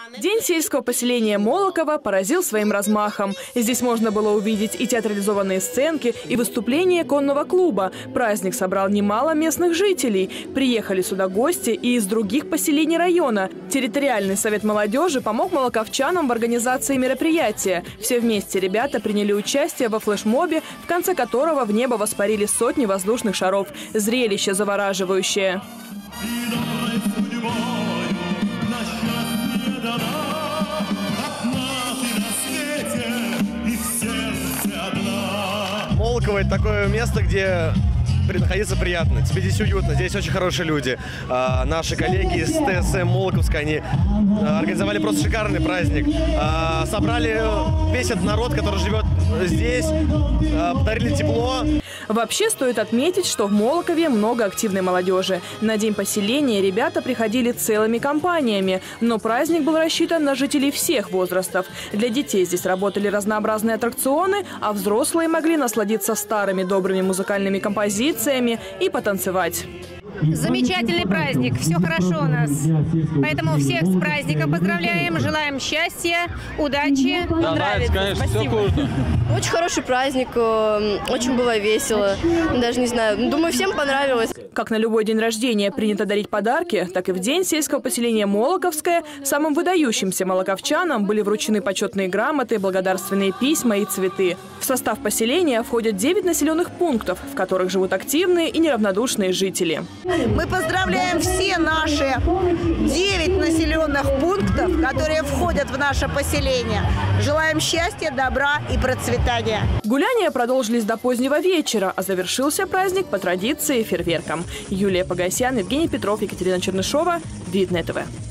День сельского поселения Молоково поразил своим размахом. Здесь можно было увидеть и театрализованные сценки, и выступления конного клуба. Праздник собрал немало местных жителей. Приехали сюда гости и из других поселений района. Территориальный совет молодежи помог молоковчанам в организации мероприятия. Все вместе ребята приняли участие во флешмобе, в конце которого в небо воспарили сотни воздушных шаров. Зрелище завораживающее. Молоково – это такое место, где находиться приятно. Тебе здесь уютно, здесь очень хорошие люди. Наши коллеги из ТСМ Молоковска, они организовали просто шикарный праздник. Собрали весь этот народ, который живет здесь, подарили тепло. Вообще стоит отметить, что в Молокове много активной молодежи. На день поселения ребята приходили целыми компаниями, но праздник был рассчитан на жителей всех возрастов. Для детей здесь работали разнообразные аттракционы, а взрослые могли насладиться старыми добрыми музыкальными композициями и потанцевать. Замечательный праздник, все хорошо у нас. Поэтому всех с праздником поздравляем, желаем счастья, удачи. Да, нравится, конечно, все круто. Очень хороший праздник, очень было весело. Даже не знаю, думаю, всем понравилось. Как на любой день рождения принято дарить подарки, так и в день сельского поселения Молоковское самым выдающимся молоковчанам были вручены почетные грамоты, благодарственные письма и цветы. В состав поселения входят 9 населенных пунктов, в которых живут активные и неравнодушные жители. Мы поздравляем все наши 9 населенных пунктов, которые входят в наше поселение. Желаем счастья, добра и процветания. Гуляния продолжились до позднего вечера, а завершился праздник по традиции фейерверком. Юлия Погосян, Евгений Петров, Екатерина Чернышова. Видное ТВ.